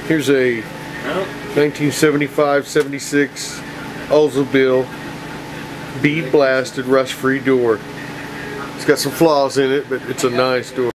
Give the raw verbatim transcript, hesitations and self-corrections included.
Here's a nineteen seventy-five seventy-six Oldsmobile bead blasted rust free door. It's got some flaws in it, but it's a nice door.